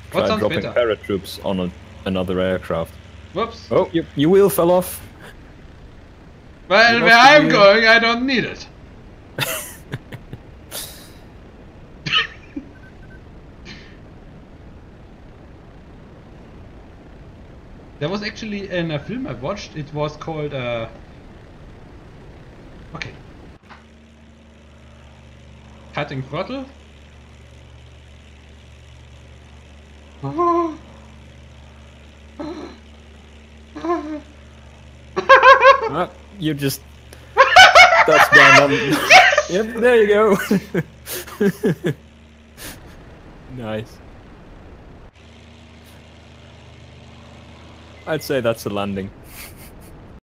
What Try sounds dropping better? paratroops on another aircraft. Whoops. Oh, your wheel fell off. Well, You where lost the I'm wheel. going, I don't need it. There was actually in a film I watched, it was called, okay. Cutting Throttle. Ah, you just touchdown on. Yep, there you go. Nice. I'd say that's a landing.